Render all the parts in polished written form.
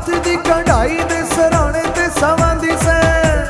हथ दी कढ़ाई दे सराणे ते सवांदी से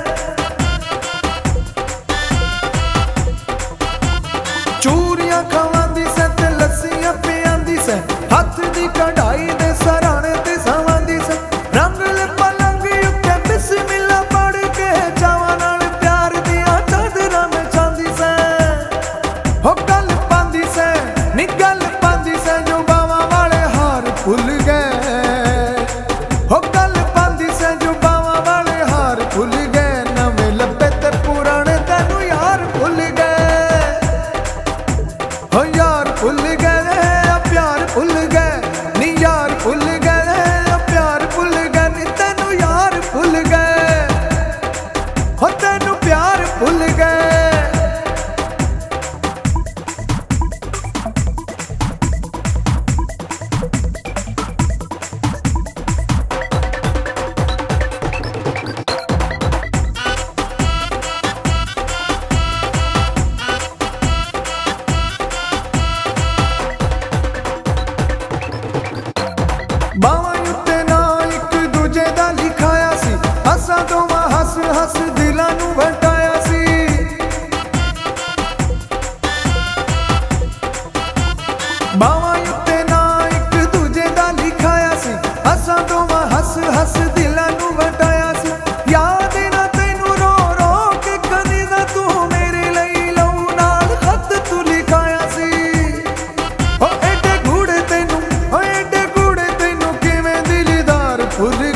चूरियां खवांदी से ते लस्सियां पियांदी से हथ दी कढ़ाई दे सराणे ते सवांदी से रंगले पलंग उत्ते बिस्मिल्लाह पढ़ के चावां नाल प्यार दियां चादरां में चांदी से हो गल पांदी से नी गल पांदी से जो बावां वाले हार भुल गए हो गल पांदी से जो बावां वाले हार भुल गए नवे लब्बे ते पुराने तैनू यार भुल गए हो यार भुल गए प्यार भुल गए नी यार भुल गए प्यार भुल गए नी तैनू यार भुल गए हो तैनू प्यार भुल गए। बावां उत्ते ना एक दूजे दा लिखाया सी असां दोवां हस हस दिलां नू वटाया सी बावां उत्ते ना एक दूजे दा लिखाया सी असां दोवां हस हस दिलां नू वटाया सी याद ना तैनू रो रो के कदी दा तू मेरे लई लहू नाल खत तू लिखाया सी ओ एडे गूढ़े तैनू ओ एडे गूढ़े तैनू किवें दिलदार भुल